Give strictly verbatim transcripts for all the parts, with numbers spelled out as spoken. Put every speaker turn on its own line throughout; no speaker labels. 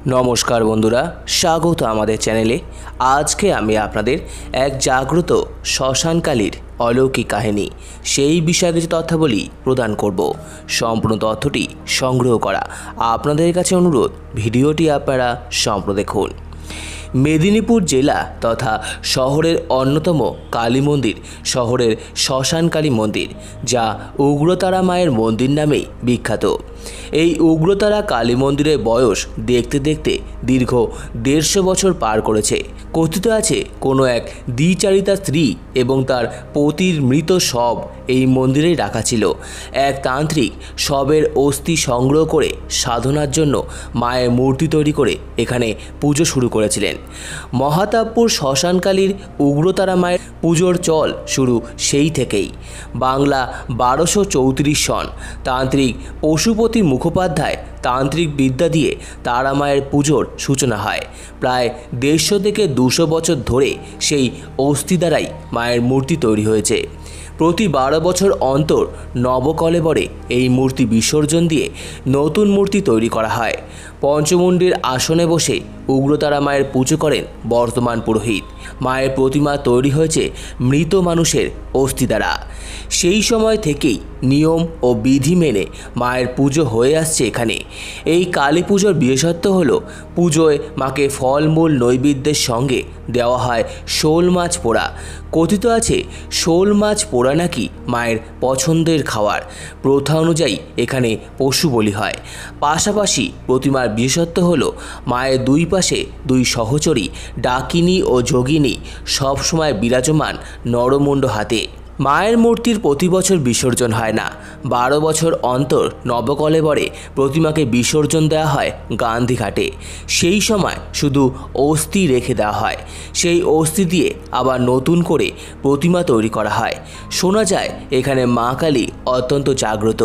নমস্কার বন্ধুরা, স্বাগত আমাদের চ্যানেলে। আজকে আমি আপনাদের এক জাগ্রত শ্মশানকালীর অলৌকিক কাহিনী সেই বিষয়ে কিছু তথ্যাবলী প্রদান করব। সম্পূর্ণ তথ্যটি সংগ্রহ করা আপনাদের কাছে অনুরোধ, ভিডিওটি আপনারা সম্পূর্ণ দেখুন। মেদিনীপুর জেলা তথা শহরের অন্যতম কালী মন্দির শহরের শ্মশানকালী মন্দির, যা উগ্রতারা মায়ের মন্দির নামে বিখ্যাত। এই উগ্রতারা কালী মন্দিরের বয়স দেখতে দেখতে দীর্ঘ দেড়শো বছর পার করেছে। কথিত আছে কোনো এক দ্বিচারিতা স্ত্রী এবং তার পতির মৃত শব এই মন্দিরেই রাখা ছিল। এক তান্ত্রিক শবের অস্থি সংগ্রহ করে সাধনার জন্য মায়ের মূর্তি তৈরি করে এখানে পুজো শুরু করেছিলেন। মহাতাবপুর শ্মশানকালীর উগ্রতারা মায়ের পুজোর চল শুরু সেই থেকেই। বাংলা বারোশো চৌত্রিশ সন তান্ত্রিক পশুপতি মুখোপাধ্যায় তান্ত্রিক বিদ্যা দিয়ে তারা মায়ের পুজোর সূচনা হয়। প্রায় দেড়শো থেকে দুশো বছর ধরে সেই অস্থি দ্বারাই মায়ের মূর্তি তৈরি হয়েছে। প্রতি বারো বছর অন্তর নবকলেবরে এই মূর্তি বিসর্জন দিয়ে নতুন মূর্তি তৈরি করা হয়। পঞ্চমুণ্ডীর আসনে বসে উগ্রতারা মায়ের পুজো করেন বর্তমান পুরোহিত। মায়ের প্রতিমা তৈরি হয়েছে মৃত মানুষের অস্থি দ্বারা। সেই সময় থেকেই নিয়ম ও বিধি মেনে মায়ের পুজো হয়ে আসছে এখানে। এই কালী পুজোর বিশেষত্ব হলো পুজোয় মাকে ফলমূল নৈবেদ্যের সঙ্গে দেওয়া হয় শোল মাছ পোড়া। কথিত আছে শোল মাছ পোড়া নাকি মায়ের পছন্দের খাবার। প্রথা অনুযায়ী এখানে পশু বলি হয়। পাশাপাশি প্রতিমার বিশেষত্ব হলো মায়ের দুই পাশে দুই সহচরী ডাকিনী ও যোগিনী সবসময় বিরাজমান নরমুণ্ড হাতে। মায়ের মূর্তির প্রতি বছর বিসর্জন হয় না। বারো বছর অন্তর নবকলেবরে প্রতিমাকে বিসর্জন দেওয়া হয় গান্ধীঘাটে। সেই সময় শুধু অস্থি রেখে দেওয়া হয়। সেই অস্থি দিয়ে আবার নতুন করে প্রতিমা তৈরি করা হয়। শোনা যায় এখানে মা কালী অত্যন্ত জাগ্রত।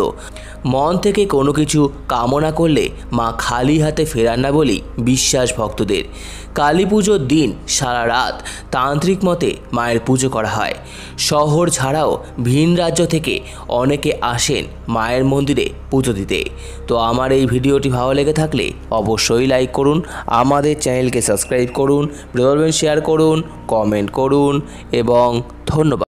মন থেকে কোনো কিছু কামনা করলে মা খালি হাতে ফেরান না বলেই বিশ্বাস ভক্তদের। কালী পুজোর দিন সারা রাত তান্ত্রিক মতে মায়ের পুজো করা হয়। শহর ছাড়াও ভিন রাজ্য থেকে অনেকে আসেন মায়ের মন্দিরে পুজো দিতে। তো আমার এই ভিডিওটি ভালো লেগে থাকলে অবশ্যই লাইক করুন, আমাদের চ্যানেলকে সাবস্ক্রাইব করুন, ভিডিও শেয়ার করুন, কমেন্ট করুন এবং ধন্যবাদ।